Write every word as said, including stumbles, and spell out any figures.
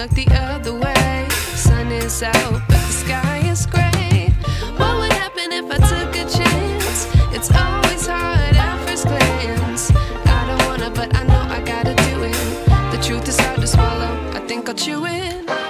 look the other way. Sun is out, but the sky is gray. What would happen if I took a chance? It's always hard at first glance. I don't wanna, but I know I gotta do it. The truth is hard to swallow, I think I'll chew it.